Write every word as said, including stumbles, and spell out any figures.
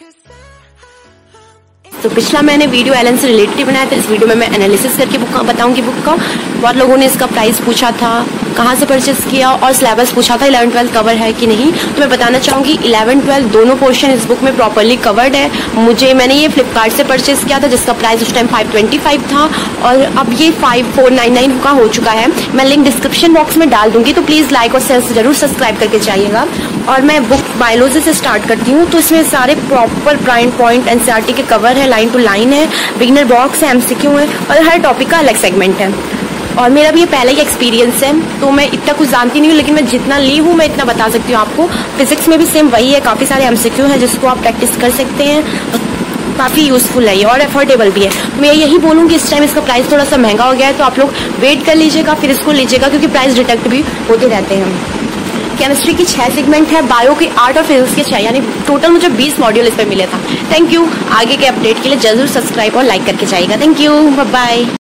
तो पिछला मैंने वीडियो एलन से रिलेटेड बनाया था, इस वीडियो में मैं एनालिसिस करके बुक का बताऊंगी बुक का। बहुत लोगों ने इसका प्राइस पूछा था, कहाँ से परचेस किया और सिलेबस पूछा था, इलेवन ट्वेल्थ कवर है कि नहीं। तो मैं बताना चाहूंगी इलेवन ट्वेल्थ दोनों पोर्शन इस बुक में प्रॉपरली कवर्ड है। मुझे मैंने ये फ्लिपकार्ट से परचेस किया था जिसका प्राइस उस टाइम फाइव ट्वेंटी फाइव था और अब ये फाइव फोर नाइन नाइन का हो चुका है। मैं लिंक डिस्क्रिप्शन बॉक्स में डाल दूंगी, तो प्लीज लाइक और शेयर जरूर सब्सक्राइब करके जाइएगा। और मैं बुक बायोलॉजी से स्टार्ट करती हूँ, तो इसमें सारे प्रॉपर पॉइंट पॉइंट एनसीईआरटी के कवर है, लाइन टू लाइन है, बिगिनर बॉक्स है, एमसीक्यू है और हर टॉपिक का अलग सेगमेंट है। और मेरा भी ये पहला ही एक्सपीरियंस है, तो मैं इतना कुछ जानती नहीं हूँ, लेकिन मैं जितना ली हूँ मैं इतना बता सकती हूँ आपको। फिजिक्स में भी सेम वही है, काफी सारे एमसीक्यू है जिसको आप प्रैक्टिस कर सकते हैं, काफी यूजफुल है ये और अफोर्डेबल भी है। तो मैं यही बोलूँगी इस टाइम इसका प्राइस थोड़ा सा महंगा हो गया है, तो आप लोग वेट कर लीजिएगा फिर इसको लीजिएगा, क्योंकि प्राइस डिटेक्ट भी होते रहते हैं। केमिस्ट्री की छह सेगमेंट है, बायो के आठ और फिजिक्स के छह, यानी टोटल मुझे बीस मॉड्यूल इस पर मिले था। Thank you. आगे के अपडेट के लिए जरूर सब्सक्राइब और लाइक करके जाइएगा। Thank you, bye bye.